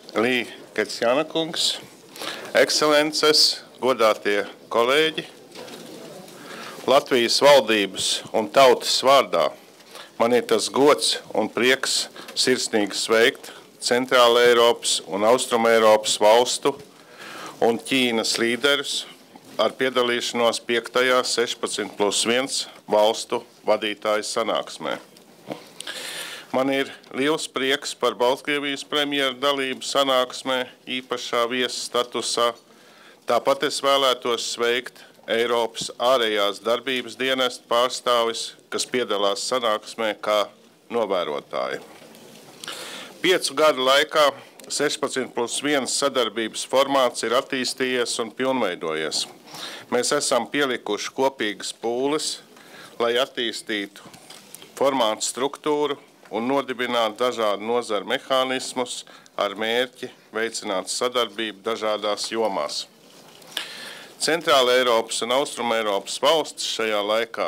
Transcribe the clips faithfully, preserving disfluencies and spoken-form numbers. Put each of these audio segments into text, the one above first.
Lī Kecjana kungs, ekscelences, godātie kolēģi, Latvijas valdības un tautas vārdā man ir tas gods un prieks sirsnīgi sveikt Centrāla Eiropas un Austruma Eiropas valstu un Ķīnas līderus ar piedalīšanos piektajā sešpadsmit plus viens valstu vadītāju sanāksmē. Man ir liels prieks par Baltkrievijas premjera dalību sanāksmē īpašā viesa statusā. Tāpat es vēlētos sveikt Eiropas ārējās darbības dienesta pārstāvis, kas piedalās sanāksmē kā novērotāji. Piecu gadu laikā sešpadsmit plus viens sadarbības formāts ir attīstījies un pilnveidojies. Mēs esam pielikuši kopīgas pūles, lai attīstītu formātu struktūru un nodibināt dažādu nozaru mehānismus ar mērķi veicināt sadarbību dažādās jomās. Centrāla Eiropas un Austruma Eiropas valstis šajā laikā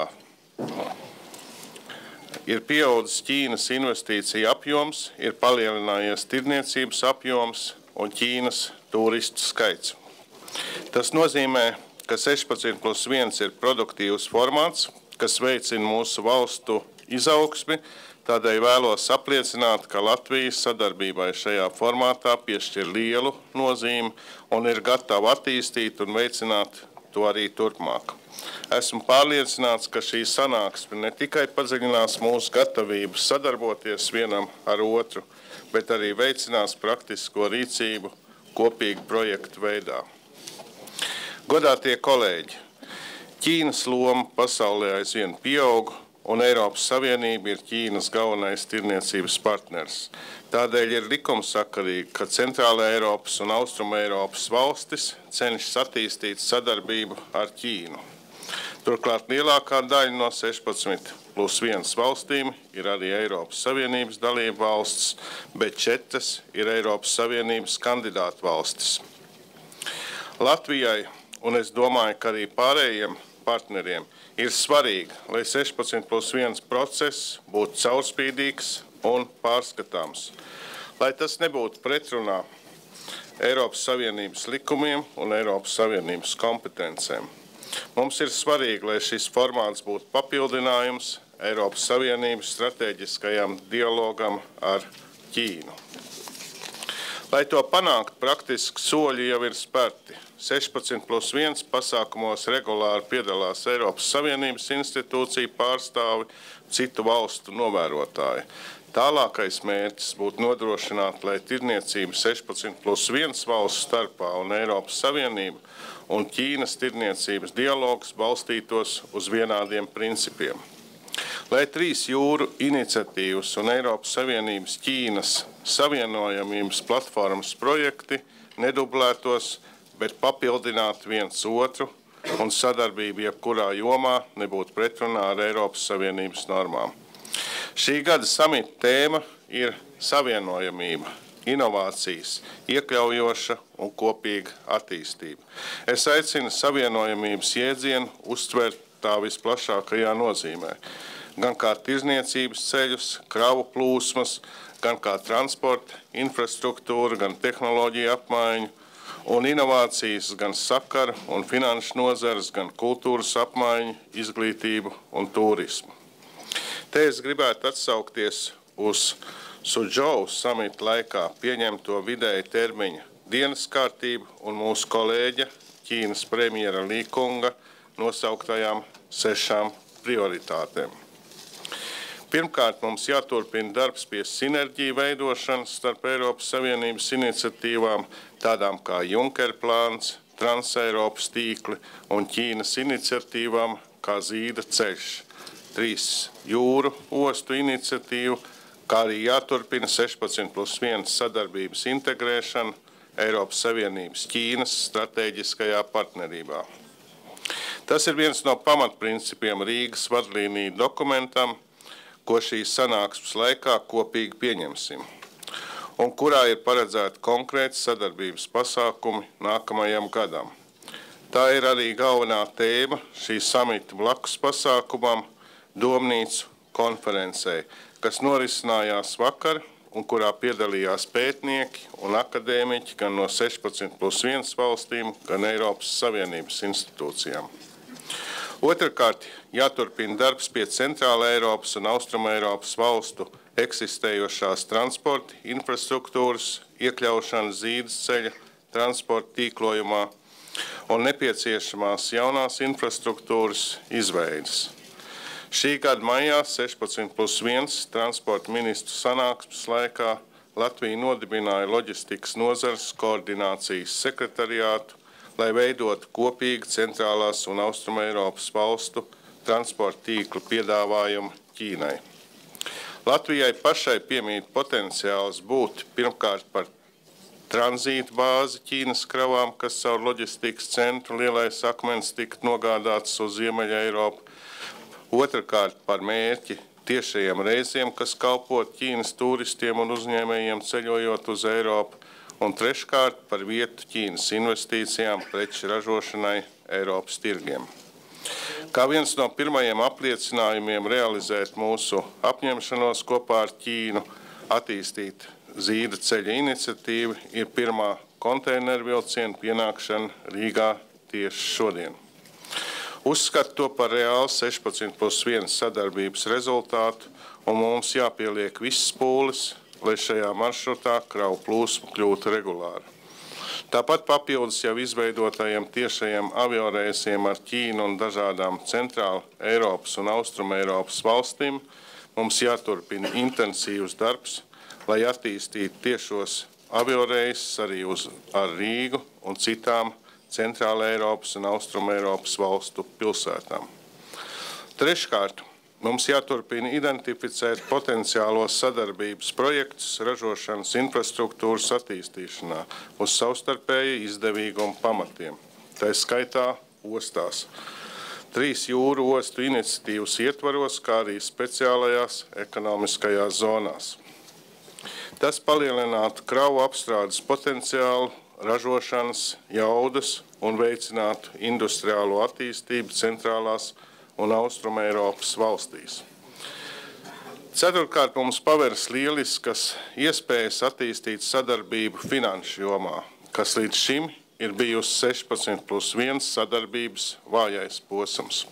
ir pieaudzis Ķīnas investīcija apjoms, ir palielinājies tirdzniecības apjoms un Ķīnas turistu skaits. Tas nozīmē, ka sešpadsmit plus viens ir produktīvs formāts, kas veicina mūsu valstu izaugsmi. Tādēļ vēlos apliecināt, ka Latvijas sadarbībai šajā formātā piešķir lielu nozīmi un ir gatava attīstīt un veicināt to arī turpmāk. Esmu pārliecināts, ka šī sanāksme ne tikai padziļinās mūsu gatavību sadarboties vienam ar otru, bet arī veicinās praktisko rīcību kopīgu projektu veidā. Godātie kolēģi, Ķīnas loma pasaulē aizvien pieaug, un Eiropas Savienība ir Ķīnas galvenais tirdzniecības partners. Tādēļ ir likumsakarīgi, ka Centrāla Eiropas un Austruma Eiropas valstis cenšas attīstīt sadarbību ar Ķīnu. Turklāt lielākā daļa no sešpadsmit plus viens valstīm ir arī Eiropas Savienības dalība valstis, bet četras ir Eiropas Savienības kandidātu valstis. Latvijai, un es domāju, ka arī pārējiem partneriem, ir svarīgi, lai sešpadsmit plus viens process būtu caurspīdīgs un pārskatāms, lai tas nebūtu pretrunā Eiropas Savienības likumiem un Eiropas Savienības kompetencēm. Mums ir svarīgi, lai šis formāts būtu papildinājums Eiropas Savienības stratēģiskajam dialogam ar Ķīnu. Lai to panākt, praktiski soļi jau ir spērti. sešpadsmit plus viens pasākumos regulāri piedalās Eiropas Savienības institūciju pārstāvi, citu valstu novērotāji. Tālākais mērķis būtu nodrošināt, lai tirdzniecība sešpadsmit plus viens valstu starpā un Eiropas Savienība un Ķīnas tirdzniecības dialogs balstītos uz vienādiem principiem. Lai trīs jūru iniciatīvas un Eiropas Savienības Ķīnas savienojamības platformas projekti nedublētos, bet papildinātu viens otru un sadarbība jebkurā jomā nebūtu pretrunā ar Eiropas Savienības normām. Šī gada samita tēma ir savienojamība, inovācijas, iekļaujoša un kopīga attīstība. Es aicinu savienojamības jēdzienu uztvert tā visplašākajā nozīmē, gan kā tirdzniecības ceļus, kravu plūsmas, gan kā transporta, infrastruktūra, gan tehnoloģija apmaiņu un inovācijas, gan sakara un finanšu nozares, gan kultūras apmaiņu, izglītību un turismu. Te es gribētu atsaukties uz Sudžou samita laikā pieņemto vidēja termiņa dienas kārtību un mūsu kolēģa Ķīnas premjera Lī kunga nosauktajām sešām prioritātēm. Pirmkārt, mums jāturpina darbs pie sinerģiju veidošanas starp Eiropas Savienības iniciatīvām, tādām kā Junker plāns, Transeiropas tīkli un Ķīnas iniciatīvām kā Zīda ceļš, trīs jūru ostu iniciatīvu, kā arī jāturpina sešpadsmit plus viens sadarbības integrēšana Eiropas Savienības Ķīnas stratēģiskajā partnerībā. Tas ir viens no pamatprincipiem Rīgas vadlīniju dokumentam, ko šīs sanāksmes laikā kopīgi pieņemsim, un kurā ir paredzēti konkrēti sadarbības pasākumi nākamajam gadam. Tā ir arī galvenā tēma šī samita blakus pasākumam Domnīcu konferencē, kas norisinājās vakar un kurā piedalījās pētnieki un akadēmiķi gan no sešpadsmit plus viens valstīm, gan Eiropas Savienības institūcijām. Otrakārt, jāturpina darbs pie Centrāla Eiropas un Austruma Eiropas valstu eksistējošās transporta infrastruktūras, iekļaušana zīdes ceļa transporta tīklojumā un nepieciešamās jaunās infrastruktūras izveidas. Šī gada maijā sešpadsmit plus viens transporta ministru sanāksmes laikā Latvija nodibināja loģistikas nozares koordinācijas sekretariātu, lai veidotu kopīgu Centrālās un Austruma Eiropas valstu transporta tīklu piedāvājumu Ķīnai. Latvijai pašai piemīt potenciāls būt pirmkārt par tranzītu bāzi Ķīnas kravām, kas caur loģistikas centru Lielais Akmens tika nogādāts uz Ziemeļa Eiropu. Otrakārt par mērķi tiešajiem reisiem, kas kalpot Ķīnas turistiem un uzņēmējiem ceļojot uz Eiropu. Un treškārt par vietu Ķīnas investīcijām preču ražošanai Eiropas tirgiem. Kā viens no pirmajiem apliecinājumiem realizēt mūsu apņemšanos kopā ar Ķīnu attīstīt zīda ceļa iniciatīva ir pirmā konteineru vilciena pienākšana Rīgā tieši šodien. Uzskatu to par reālu sešpadsmit plus viens sadarbības rezultātu, un mums jāpieliek viss pūles, lai šajā maršrutā kravu plūsma kļūtu regulāra. Tāpat papildus jau izveidotajiem tiešajiem avioreisiem ar Ķīnu un dažādām Centrāla Eiropas un Austruma Eiropas valstīm, mums jāturpina intensīvs darbs, lai attīstītu tiešos avioreisus arī uz, ar Rīgu un citām Centrāla Eiropas un Austruma Eiropas valstu pilsētām. Treškārt, mums jāturpina identificēt potenciālos sadarbības projektus ražošanas infrastruktūras attīstīšanā uz savstarpēji izdevīgumu pamatiem, tā skaitā ostās. Trīs jūru ostu iniciatīvas ietvaros, kā arī speciālajās ekonomiskajās zonās. Tas palielinātu kravu apstrādes potenciālu, ražošanas jaudas un veicinātu industriālo attīstību Centrālās un Austruma Eiropas valstīs. Ceturtkārt, mums paveras lieliskas iespējas attīstīt sadarbību finanšu jomā, kas līdz šim ir bijusi sešpadsmit plus viens sadarbības vājais posms.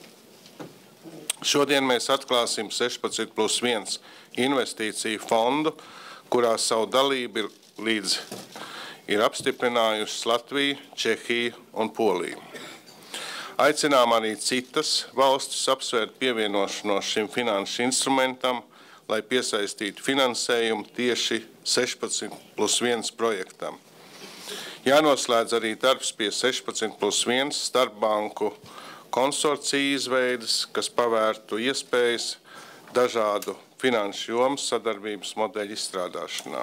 Šodien mēs atklāsim sešpadsmit plus viens investīciju fondu, kurā savu dalību ir līdz ir apstiprinājušas Latvija, Čehija un Polija. Aicinām arī citas valstis apsvērt pievienošanos šim finanšu instrumentam, lai piesaistītu finansējumu tieši sešpadsmit plus viens projektam. Jānoslēdz arī darbs pie sešpadsmit plus viens starpbanku konsorcija izveides, kas pavērtu iespējas dažādu finanšu jomas sadarbības modeļu izstrādāšanā.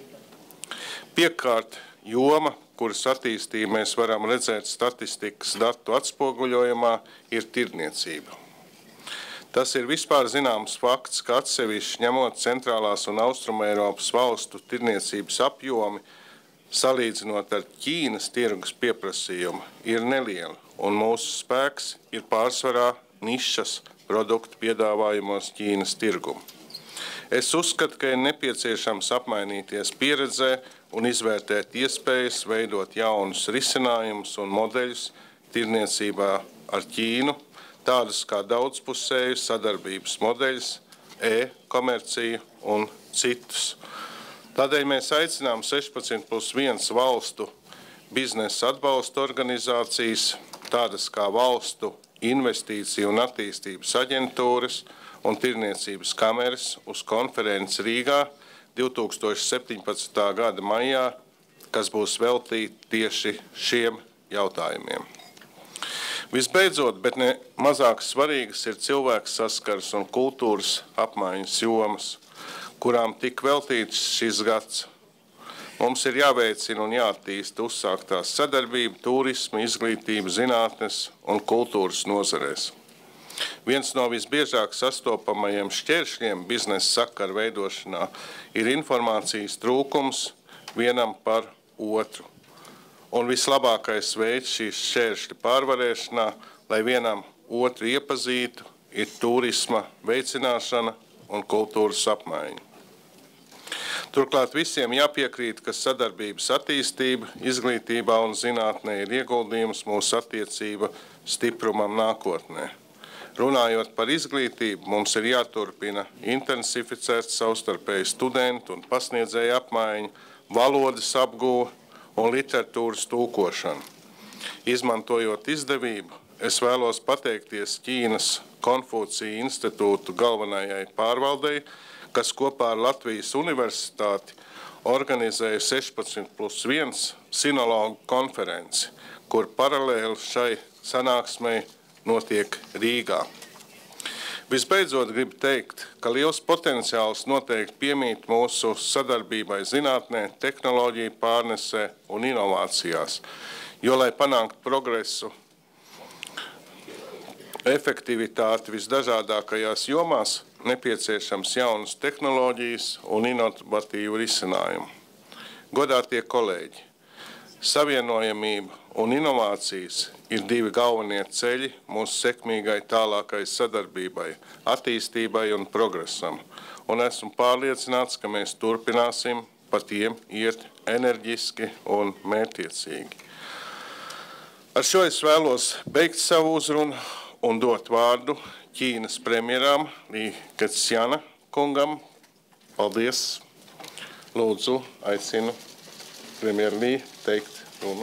Piekārt joma, kuras attīstību mēs varam redzēt statistikas datu atspoguļojumā, ir tirdzniecība. Tas ir vispār zināms fakts, ka atsevišķi ņemot Centrālās un Austruma Eiropas valstu tirdzniecības apjomi, salīdzinot ar Ķīnas tirgus pieprasījumu, ir neliela, un mūsu spēks ir pārsvarā nišas produktu piedāvājumos Ķīnas tirgumu. Es uzskatu, ka ir nepieciešams apmainīties pieredzē un izvērtēt iespējas veidot jaunus risinājumus un modeļus tirdzniecībā ar Ķīnu, tādus kā daudzpusēju sadarbības modeļus, e-komerciju un citus. Tādēļ mēs aicinām sešpadsmit plus viens valstu biznesa atbalsta organizācijas, tādas kā valstu investīciju un attīstības aģentūras un tirdzniecības kameras uz konferenci Rīgā divi tūkstoši septiņpadsmitā gada maijā, kas būs veltīti tieši šiem jautājumiem. Visbeidzot, bet ne mazāk svarīgas ir cilvēks saskars un kultūras apmaiņas jomas, kurām tik veltīts šis gads. Mums ir jāveicina un jāattīsta uzsāktās sadarbība, turisma, izglītība, zinātnes un kultūras nozarēs. Viens no visbiežāk sastopamajiem šķēršļiem biznesa sakaru veidošanā ir informācijas trūkums vienam par otru. Un vislabākais veids šīs šķēršļa pārvarēšanā, lai vienam otru iepazītu, ir turisma veicināšana un kultūras apmaiņa. Turklāt visiem jāpiekrīt, ka sadarbības attīstība izglītībā un zinātnē ir ieguldījums mūsu attiecību stiprumam nākotnē. Runājot par izglītību, mums ir jāturpina intensificēt savstarpēju studentu un pasniedzēju apmaiņu, valodas apgūve un literatūras tulkošanu. Izmantojot izdevību, es vēlos pateikties Ķīnas Konfūcija institūtu galvenajai pārvaldei, kas kopā ar Latvijas universitāti organizēja sešpadsmit plus viens sinologu konferenci, kur paralēli šai sanāksmei notiek Rīgā. Visbeidzot, gribu teikt, ka liels potenciāls noteikti piemīt mūsu sadarbībai zinātnē, tehnoloģiju pārnesē un inovācijās, jo, lai panāktu progresu, efektivitāti visdažādākajās jomās, nepieciešams jaunas tehnoloģijas un inovatīvu risinājumu. Godātie kolēģi, savienojamība un inovācijas ir divi galvenie ceļi mūsu sekmīgai tālākai sadarbībai, attīstībai un progresam, un esmu pārliecināts, ka mēs turpināsim pa tiem iet enerģiski un mērķtiecīgi. Ar šo es vēlos beigt savu uzrunu un dot vārdu Ķīnas premjeram Li Keqiana kungam. Paldies! Lūdzu, aicinu premjeru Li teikt runu.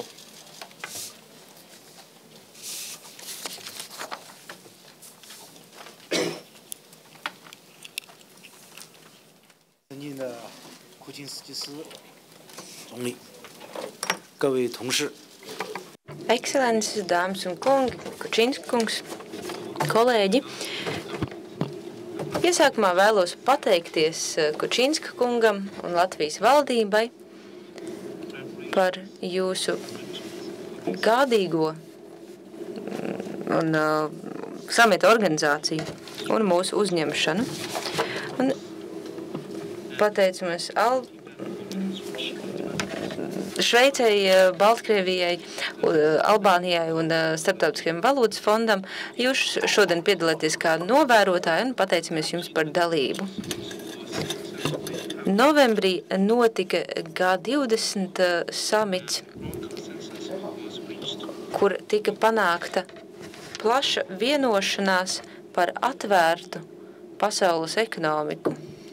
尊敬的库钦斯基斯总理，各位同事。 Ekscelences, dāmas un kungi, Kučinska kungs, kolēģi. Iesākumā vēlos pateikties Kučinska kungam un Latvijas valdībai par jūsu gādīgo un uh, samita organizāciju un mūsu uzņemšanu. Un pateicamies Al Šveicei, Baltkrievijai, Albānijai un Starptautiskajam valūtas fondam. Jūs šodien piedalāties kā novērotāji un pateicamies jums par dalību. Novembrī notika G divdesmit samits, kur tika panākta plaša vienošanās par atvērtu pasaules ekonomiku.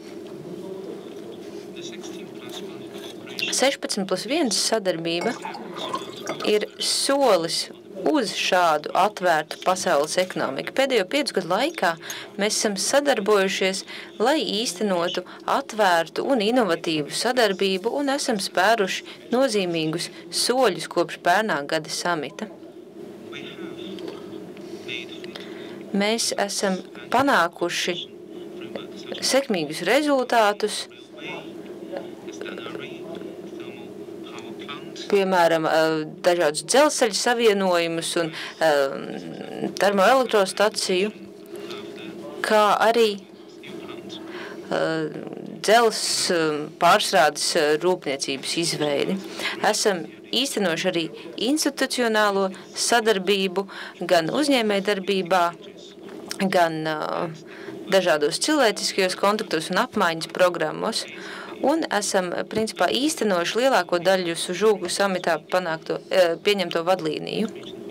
sešpadsmit plus viens sadarbība ir solis uz šādu atvērtu pasaules ekonomiku. Pēdējo piecu gadu laikā mēs esam sadarbojušies, lai īstenotu atvērtu un inovatīvu sadarbību un esam spēruši nozīmīgus soļus kopš pērnā gada samita. Mēs esam panākuši sekmīgus rezultātus, piemēram, dažādus dzelzceļa savienojumus un termoelektrostaciju, kā arī dzelzs pārstrādes rūpniecības izveidi. Esam īstenojuši arī institucionālo sadarbību gan uzņēmējdarbībā, gan dažādos cilvēciskajos kontaktos un apmaiņas programmos. Un esam, principā, īstenojuši lielāko daļu Sužūgu samitā panākto, pieņemto vadlīniju.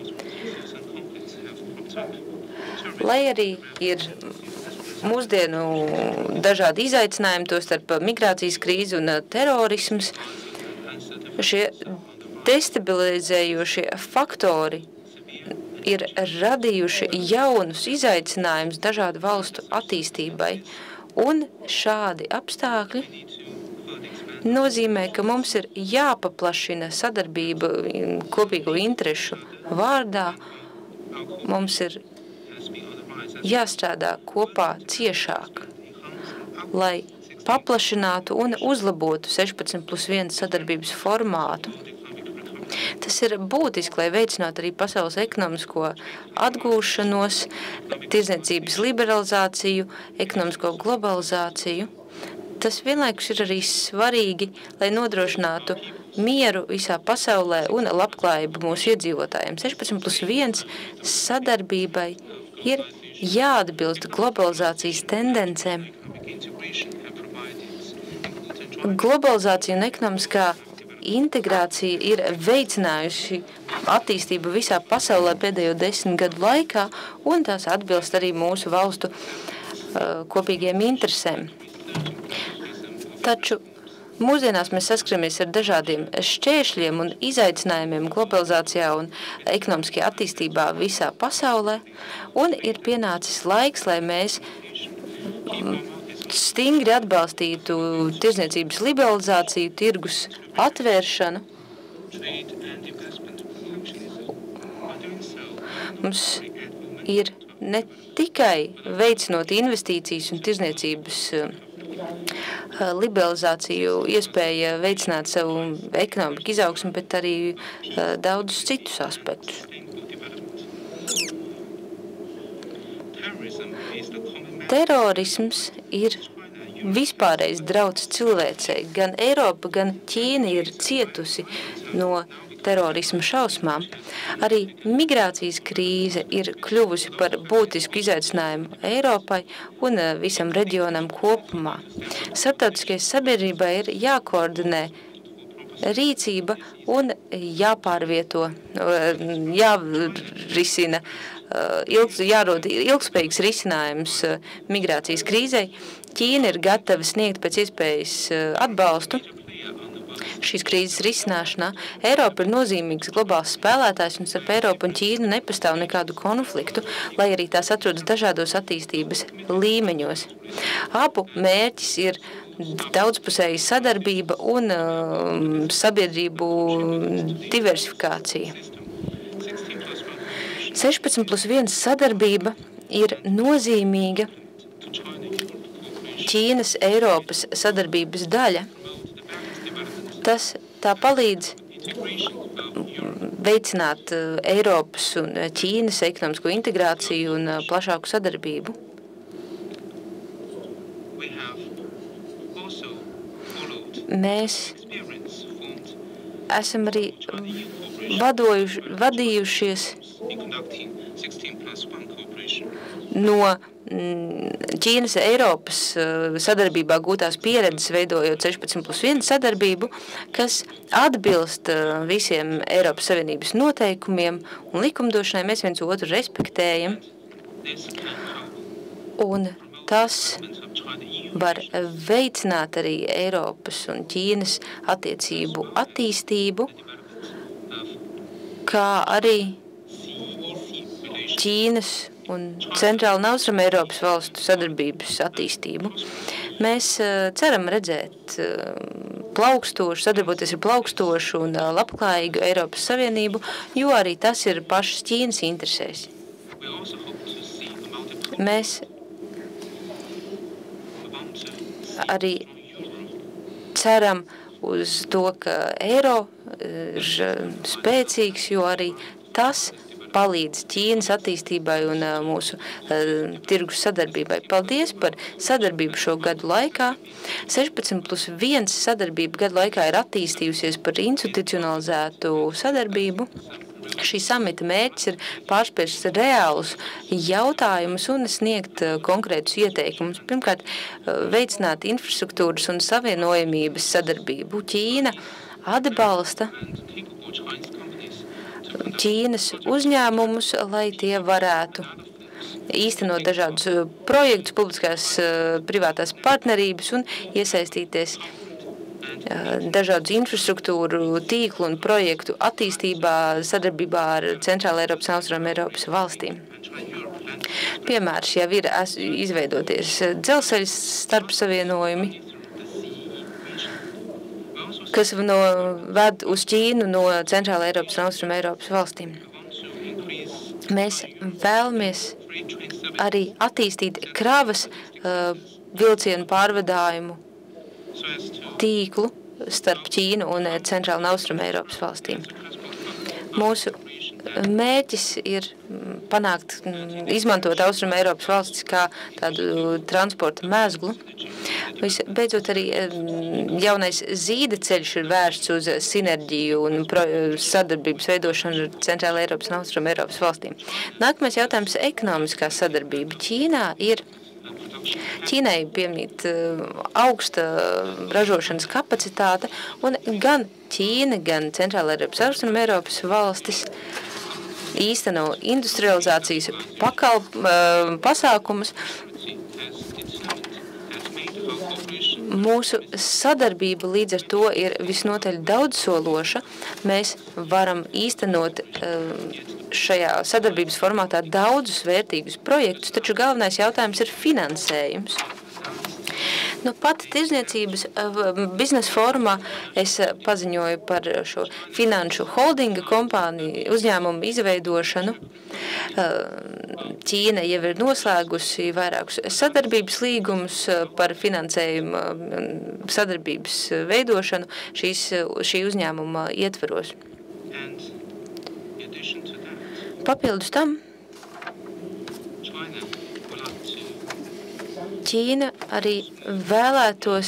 Lai arī ir mūsdienu dažādi izaicinājumi, tostarp migrācijas krīze un terorisms, šie destabilizējošie faktori ir radījuši jaunus izaicinājumus dažādu valstu attīstībai, un šādi apstākļi nozīmē, ka mums ir jāpaplašina sadarbība kopīgo interešu vārdā. Mums ir jāstrādā kopā ciešāk, lai paplašinātu un uzlabotu sešpadsmit plus viens sadarbības formātu. Tas ir būtiski, lai veicinātu arī pasaules ekonomisko atgūšanos, tirdzniecības liberalizāciju, ekonomisko globalizāciju. Tas vienlaikus ir arī svarīgi, lai nodrošinātu mieru visā pasaulē un labklājību mūsu iedzīvotājiem. sešpadsmit plus viens sadarbībai ir jāatbilst globalizācijas tendencēm Globalizācija un ekonomiskā integrācija ir veicinājuši attīstību visā pasaulē pēdējo desmit gadu laikā, un tās atbilst arī mūsu valstu uh, kopīgiem interesēm. Taču mūsdienās mēs saskaramies ar dažādiem šķēršļiem un izaicinājumiem globalizācijā un ekonomiskajā attīstībā visā pasaulē, un ir pienācis laiks, lai mēs stingri atbalstītu tirdzniecības liberalizāciju, tirgus atvēršanu. Mums ir ne tikai veicinot investīcijas un tirdzniecības liberalizāciju, iespēja veicināt savu ekonomiku izaugsmu, bet arī daudzus citus aspektus. Terorisms ir vispārējais drauds cilvēcei. Gan Eiropa, gan Ķīna ir cietusi no terorisma šausmām. Arī migrācijas krīze ir kļuvusi par būtisku izaicinājumu Eiropai un visam reģionam kopumā. Starptautiskajai sabiedrībai ir jākoordinē rīcība un jāpārvieto, jārisina, ilg, jārod ilgspējīgs risinājums migrācijas krīzei. Ķīna ir gatava sniegt pēc iespējas atbalstu šīs krīzes risināšanā. Eiropa ir nozīmīgs globāls spēlētājs, un starp Eiropu un Ķīnu nepastāv nekādu konfliktu, lai arī tās atrodas dažādos attīstības līmeņos. Abu mērķis ir daudzpusēja sadarbība un uh, sabiedrību diversifikācija. sešpadsmit plus viens sadarbība ir nozīmīga Ķīnas Eiropas sadarbības daļa. Tas tā palīdz veicināt Eiropas un Ķīnas ekonomisko integrāciju un plašāku sadarbību. Mēs esam arī vadojuši, vadījušies no Ķīnas Eiropas sadarbībā gūtās pieredzes, veidojot sešpadsmit plus viens sadarbību, kas atbilst visiem Eiropas Savienības noteikumiem un likumdošanai. Mēs viens otru respektējam, un tas var veicināt arī Eiropas un Ķīnas attiecību attīstību, kā arī Ķīnas un Centrāla un Austrum Eiropas valstu sadarbības attīstību. Mēs ceram redzēt plaukstošu, sadarboties ar plaukstošu un labklājīgu Eiropas Savienību, jo arī tas ir pašas Ķīnas interesēs. Mēs arī ceram uz to, ka eiro ir spēcīgs, jo arī tas palīdz Ķīnas attīstībai un uh, mūsu uh, tirgus sadarbībai. Paldies par sadarbību šo gadu laikā. sešpadsmit plus viens sadarbība gadu laikā ir attīstījusies par institucionalizētu sadarbību. Šī samita mērķis ir pārspērst reālus jautājumus un sniegt uh, konkrētus ieteikumus. Pirmkārt, uh, veicināt infrastruktūras un savienojamības sadarbību. Ķīna atbalsta Ķīnas uzņēmumus, lai tie varētu īstenot dažādus projektus, publiskās privātās partnerības un iesaistīties dažādu infrastruktūru, tīklu un projektu attīstībā sadarbībā ar Centrāla Eiropas un Austrum Eiropas valstīm. Piemērs jau ir izveidoties dzelzceļa starpsavienojumi, kas no, ved uz Ķīnu no Centrāla Eiropas un Austrum Eiropas valstīm. Mēs vēlamies arī attīstīt kravas uh, vilcienu pārvadājumu tīklu starp Ķīnu un Centrāla un Austrum Eiropas valstīm. Mūsu mērķis ir panākt, izmantot Austrum Eiropas valstis kā tādu transporta mezglu. Beidzot, arī jaunais zīda ceļš ir vērsts uz sinerģiju un sadarbības veidošanu ar Centrāla Eiropas un Austrum Eiropas valstīm. Nākamais jautājums - ekonomiskā sadarbība. Ķīnā ir Ķīnai piemīt augsta ražošanas kapacitāte, un gan Ķīna, gan Centrāla Eiropas, Austrum Eiropas valstis īsteno industrializācijas pakalp, pasākumus. Mūsu sadarbība līdz ar to ir visnotaļ daudzsološa. Mēs varam īstenot šajā sadarbības formātā daudzus vērtīgus projektus, taču galvenais jautājums ir finansējums. Nu, pati tirzniecības biznesa formā es paziņoju par šo finanšu holdinga kompāniju uzņēmumu izveidošanu. Ķīna jau ir noslēgusi vairākus sadarbības līgumus par finansējumu sadarbības veidošanu šīs, šī uzņēmuma ietvaros. Papildus tam, Ķīna arī vēlētos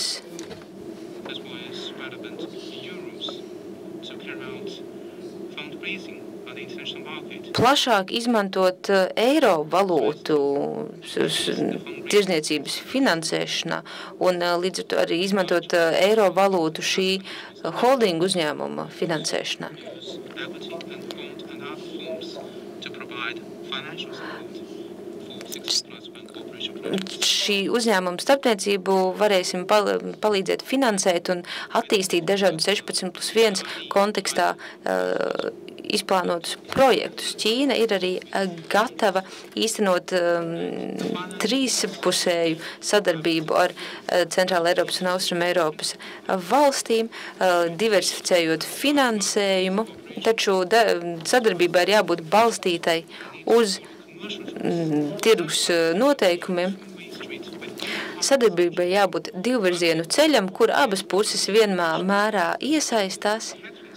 plašāk izmantot eiro valūtu tirzniecības finansēšanā un līdz ar to arī izmantot eiro valūtu šī holdinga uzņēmuma finansēšanā. Šī uzņēmuma starpniecību varēsim palīdzēt finansēt un attīstīt dažādu sešpadsmit plus viens kontekstā uh, izplānotus projektus. Ķīna ir arī gatava īstenot um, trīspusēju sadarbību ar uh, Centrāla Eiropas un Austrum Eiropas valstīm, uh, diversificējot finansējumu, taču da, sadarbībai ir jābūt balstītai uz tirgus noteikumiem. Sadarbībai jābūt divvirzienu ceļam, kur abas puses vienmēr mērā iesaistās.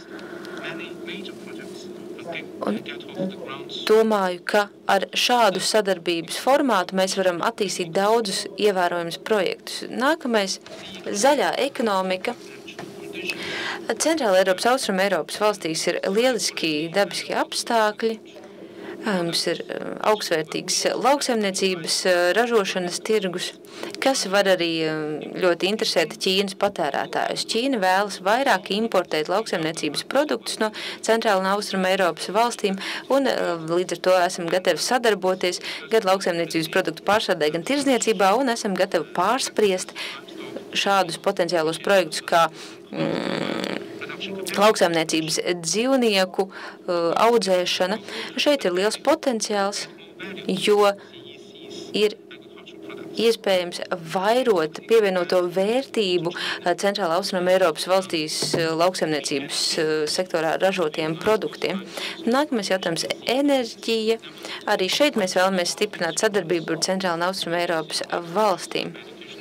Un domāju, ka ar šādu sadarbības formātu mēs varam attīstīt daudzus ievērojumus projektus. Nākamais – zaļā ekonomika. Centrāla Eiropas, Austrum Eiropas valstīs ir lieliski dabiski apstākļi. Mums ir augstvērtīgs lauksaimniecības ražošanas tirgus, kas var arī ļoti interesēt Ķīnas patērētājus. Ķīna vēlas vairāk importēt lauksaimniecības produktus no Centrāla un Austrum Eiropas valstīm, un līdz ar to esam gatavi sadarboties gan lauksaimniecības produktu pārstrādē, gan tirzniecībā, un esam gatavi pārspriest šādus potenciālos projektus kā mm, lauksaimniecības dzīvnieku uh, audzēšana. Šeit ir liels potenciāls, jo ir iespējams vairot pievienoto vērtību Centrāla Austrum Eiropas valstīs lauksaimniecības sektorā ražotiem produktiem. Nākamais jautājums – enerģija. Arī šeit mēs vēlamies stiprināt sadarbību ar Centrāla un Austrum Eiropas valstīm.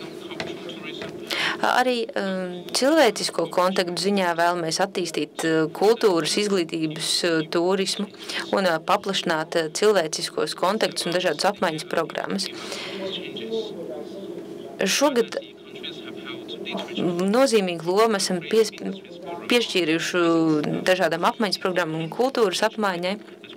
Arī um, cilvēcisko kontaktu ziņā vēlamies attīstīt uh, kultūras, izglītības, uh, turismu un uh, paplašināt uh, cilvēciskos kontaktus un dažādas apmaiņas programmas. Šogad nozīmīgu lomu esam pies, piešķīruši dažādām apmaiņas programmām un kultūras apmaiņai.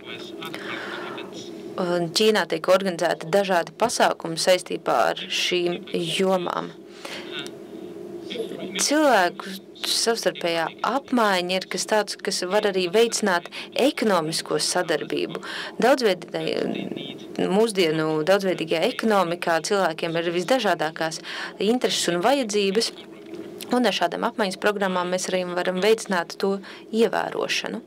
Ķīnā tiek organizēti dažādi pasākumi saistībā ar šīm jomām. Cilvēku savstarpējā apmaiņa ir kas tāds, kas var arī veicināt ekonomisko sadarbību. Daudzveidīgai, mūsdienu daudzveidīgajā ekonomikā cilvēkiem ir visdažādākās intereses un vajadzības, un ar šādām apmaiņas programmām mēs arī varam veicināt to ievērošanu.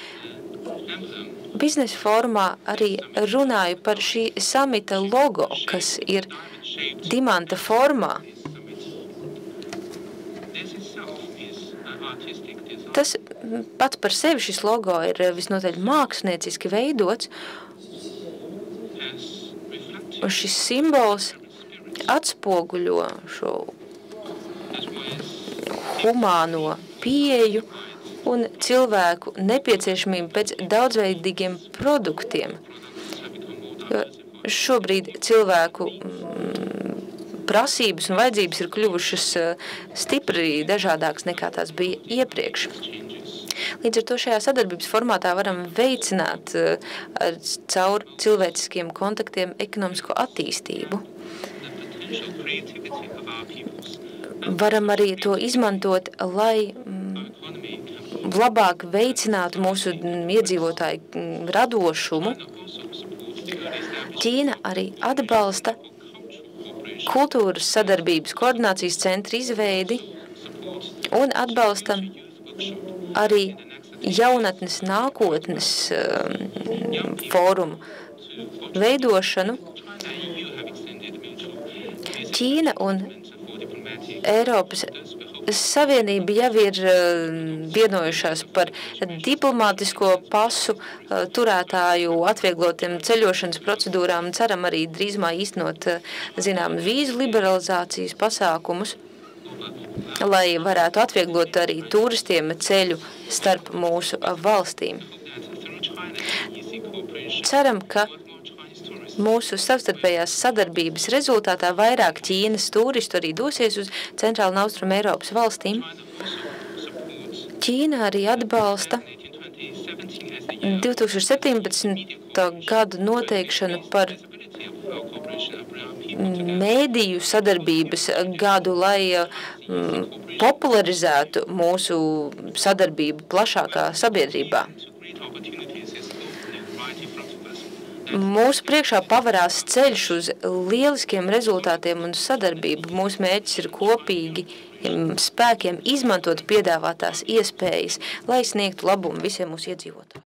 Biznesa formā arī runāju par šī samita logo, kas ir dimanta formā. Tas pats par sevi šis logo ir visnotaļ mākslinieciski veidots, un šis simbols atspoguļo šo humāno pieeju un cilvēku nepieciešamību pēc daudzveidīgiem produktiem. Jo šobrīd cilvēku prasības un vajadzības ir kļuvušas stipri dažādākas nekā tās bija iepriekš. Līdz ar to šajā sadarbības formātā varam veicināt caur cilvēciskiem kontaktiem ekonomisko attīstību. varam arī to izmantot, lai labāk veicinātu mūsu iedzīvotāju radošumu. Ķīna arī atbalsta kultūras sadarbības koordinācijas centra izveidi un atbalsta arī jaunatnes nākotnes fórumu veidošanu. Ķīna un Eiropas Savienība jau ir vienojušās par diplomātisko pasu turētāju atvieglotiem ceļošanas procedūrām. Ceram arī drīzumā īstenot zinām vīzu liberalizācijas pasākumus, lai varētu atvieglot arī turistiem ceļu starp mūsu valstīm. Ceram, ka mūsu savstarpējās sadarbības rezultātā vairāk Ķīnas turistu arī dosies uz Centrāla un Austrum Eiropas valstīm. Ķīna arī atbalsta divi tūkstoši septiņpadsmito gadu noteikšanu par mēdīju sadarbības gadu, lai popularizētu mūsu sadarbību plašākā sabiedrībā. Mūsu priekšā pavarās ceļš uz lieliskiem rezultātiem un sadarbību. Mūsu mērķis ir kopīgi spēkiem izmantot piedāvātās iespējas, lai sniegtu labumu visiem mūsu iedzīvotājiem.